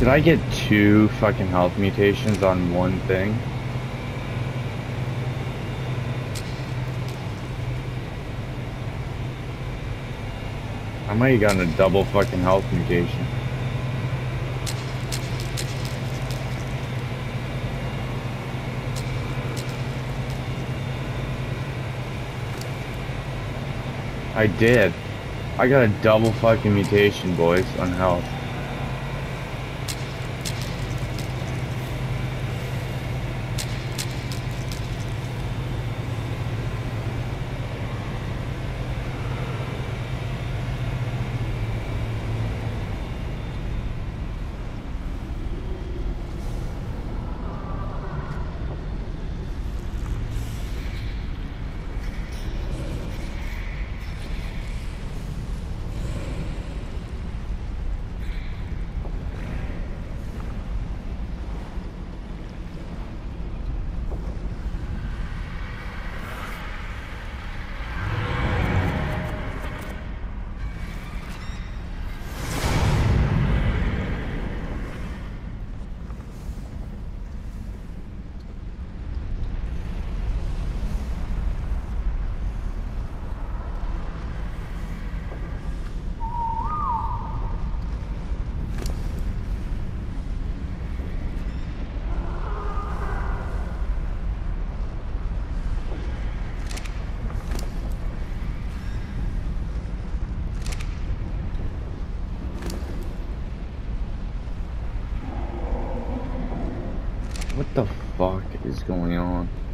I get two fucking health mutations on one thing? I might have gotten a double fucking health mutation. I did. I got a double fucking mutation, boys, on health. What the fuck is going on?